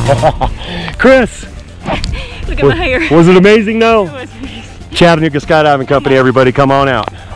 Chris. Look at my hair. Was it amazing though? It was amazing. Chattanooga Skydiving Company, everybody come on out.